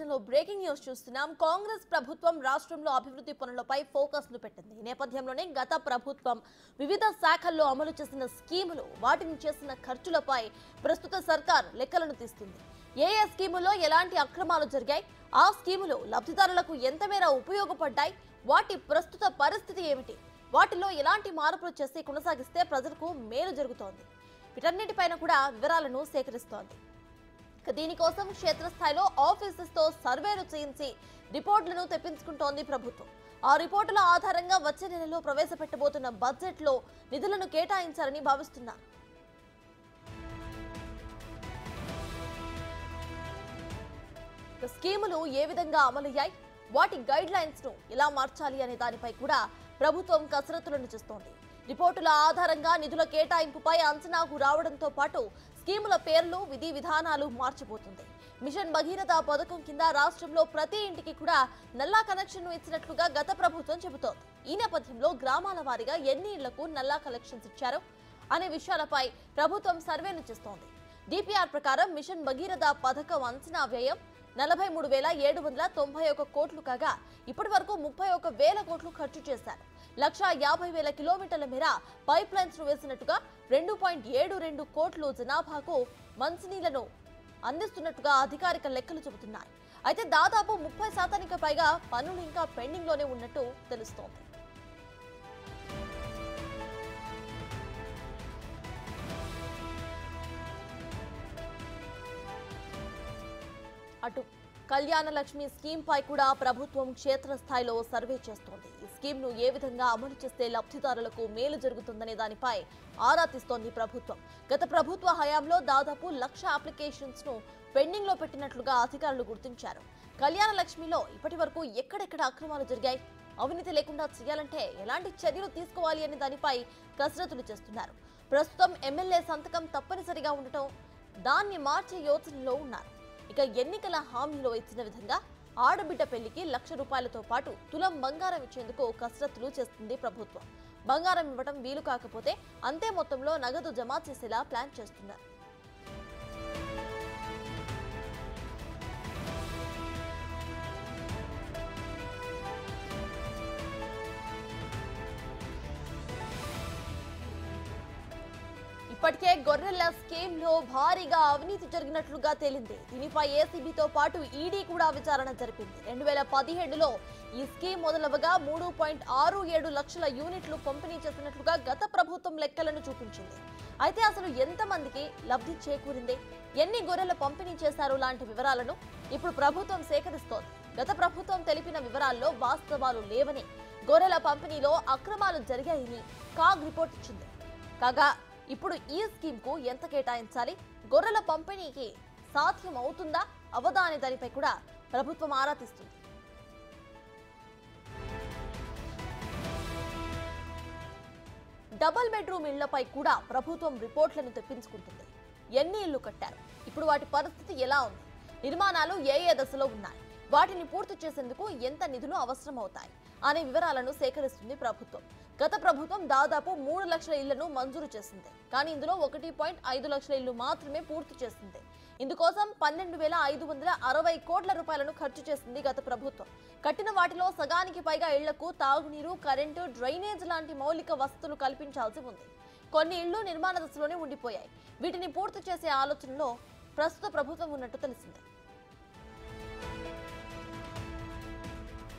Breaking news చూస్తున్నాం. కాంగ్రెస్ ప్రభుత్వం రాష్ట్రంలో అభివృద్ధి పనులపై ఫోకస్ ను పెట్టింది. ఈ నేపథ్యంలోనే గత ప్రభుత్వం వివిధ శాఖల్లో అమలు చేసిన స్కీములు, వాటిని చేసిన ఖర్చులపై ప్రస్తుత సర్కార్ లెక్కలను తీస్తుంది. ఏ స్కీముల్లో ఎలాంటి అక్రమాలు జరిగాయి, ఆ స్కీములు లబ్ధిదారులకు ఎంత మేర ఉపయోగపడ్డాయి, వాటి ప్రస్తుత పరిస్థితి ఏమిటి, వాటిలో ఎలాంటి మార్పులు చేసి కొనసాగిస్తే ప్రజలకు మేలు జరుగుతోంది, వీటన్నిటిపైన కూడా వివరాలను సేకరిస్తోంది. దీనికోసం క్షేత్రస్థాయిలో ఆఫీసెస్ తో సర్వేలు చేయించి రిపోర్టులను తెప్పించుకుంటోంది ప్రభుత్వం. ఆ రిపోర్టుల ఆధారంగా వచ్చే నెలలో ప్రవేశపెట్టబోతున్న బడ్జెట్ లో నిధులను కేటాయించాలని భావిస్తున్నారు. స్కీములు ఏ విధంగా అమలయ్యాయి, వాటి గైడ్ లైన్స్ ను ఎలా మార్చాలి అనే దానిపై కూడా ప్రభుత్వం కసరత్తులను చేస్తోంది. రిపోర్టుల ఆధారంగా నిధుల కేటాయింపుపై అంచనాకు రావడంతో పాటు స్కీముల పేర్లు, విధి విధానాలు మార్చిపోతుంది. మిషన్ భగీరథ పథకం కింద రాష్ట్రంలో ప్రతి ఇంటికి కూడా నల్లా కనెక్షన్ ఇచ్చినట్లుగా గత ప్రభుత్వం చెబుతోంది. ఈ నేపథ్యంలో గ్రామాల వారీగా ఎన్ని ఇళ్లకు నల్లా కనెక్షన్స్ ఇచ్చారో అనే విషయాలపై ప్రభుత్వం సర్వేను చేస్తోంది. డిపిఆర్ ప్రకారం మిషన్ భగీరథ పథకం అంచనా వ్యయం 43,791 కోట్లు కాగా ఇప్పటి వరకు 31,000 కోట్లు ఖర్చు చేశారు. 150,000 కిలోమీటర్ల మేర పైప్ లైన్స్ ను వేసినట్టుగా 2.72 కోట్లు జనాభాకు మంచినీళ్లను అందిస్తున్నట్టుగా అధికారిక లెక్కలు చెబుతున్నాయి. అయితే దాదాపు 30% పైగా పనులు ఇంకా పెండింగ్ లోనే ఉన్నట్టు తెలుస్తోంది. అటు కళ్యాణ లక్ష్మి స్కీమ్ పై కూడా ప్రభుత్వం క్షేత్రస్థాయిలో సర్వే చేస్తోంది. ఈ స్కీమ్ ను ఏ విధంగా అమలు చేస్తే లబ్ధిదారులకు మేలు జరుగుతుందనే దానిపై ఆరా తీస్తోంది ప్రభుత్వం. గత ప్రభుత్వ హయాంలో దాదాపు 1,00,000 అప్లికేషన్స్ ను పెండింగ్ లో పెట్టినట్లుగా అధికారులు గుర్తించారు. కళ్యాణ లక్ష్మిలో ఇప్పటి వరకు ఎక్కడెక్కడ అక్రమాలు జరిగాయి, అవినీతి లేకుండా చేయాలంటే ఎలాంటి చర్యలు తీసుకోవాలి అనే దానిపై కసరత్తులు చేస్తున్నారు. ప్రస్తుతం ఎమ్మెల్యే సంతకం తప్పనిసరిగా ఉండటం, దాన్ని మార్చే యోచనలో ఉన్నారు. ఇక ఎన్నికల హామీలో ఇచ్చిన విధంగా ఆడబిడ్డ పెళ్లికి 1,00,000 రూపాయలతో పాటు తులం బంగారం ఇచ్చేందుకు కసరత్తులు చేస్తుంది ప్రభుత్వం. బంగారం ఇవ్వడం వీలు కాకపోతే అంతే మొత్తంలో నగదు జమ చేసేలా ప్లాన్ చేస్తున్నారు. ఇప్పటికే గొర్రెల స్కీమ్ లో భారీగా అవినీతి జరిగినట్లుగా తేలింది. దీనిపై ఏసీబీతో పాటు ఈడీ కూడా విచారణ జరిపింది. 2017లో ఈ స్కీమ్ మొదలవగా 3.67 లక్షల యూనిట్లు పంపిణీ చేసినట్లుగా గత ప్రభుత్వం లెక్కలను చూపించింది. అయితే అసలు ఎంతమందికి లబ్ధి చేకూరింది, ఎన్ని గొర్రెల పంపిణీ చేశారు లాంటి వివరాలను ఇప్పుడు ప్రభుత్వం సేకరిస్తోంది. గత ప్రభుత్వం తెలిపిన వివరాల్లో వాస్తవాలు లేవని, గొర్రెల పంపిణీలో అక్రమాలు జరిగాయని కాగ్ రిపోర్ట్ ఇచ్చింది. కాగా ఇప్పుడు ఈ స్కీమ్ కు ఎంత కేటాయించాలి, గొర్రెల పంపిణీకి సాధ్యం అవుతుందా అవదా అనే దానిపై కూడా ప్రభుత్వం ఆరా తీస్తుంది. డబుల్ బెడ్రూమ్ ఇళ్లపై కూడా ప్రభుత్వం రిపోర్ట్లను తెప్పించుకుంటుంది. ఎన్ని ఇళ్లు కట్టారు, ఇప్పుడు వాటి పరిస్థితి ఎలా ఉంది, నిర్మాణాలు ఏ దశలో ఉన్నాయి, వాటిని పూర్తి చేసేందుకు ఎంత నిధులు అవసరం అవుతాయి అనే వివరాలను సేకరిస్తుంది ప్రభుత్వం. గత ప్రభుత్వం దాదాపు 3 లక్షల ఇళ్లను మంజూరు చేసింది. కానీ ఇందులో 1.5 లక్షల ఇళ్లు మాత్రమే పూర్తి చేసింది. ఇందుకోసం 12,560 కోట్ల రూపాయలను ఖర్చు చేసింది గత ప్రభుత్వం. కట్టిన వాటిలో సగానికి పైగా ఇళ్లకు తాగునీరు, కరెంటు, డ్రైనేజ్ లాంటి మౌలిక వసతులు కల్పించాల్సి ఉంది. కొన్ని ఇళ్లు నిర్మాణ దశలోనే ఉండిపోయాయి. వీటిని పూర్తి చేసే ఆలోచనలో ప్రస్తుత ప్రభుత్వం ఉన్నట్టు తెలిసింది.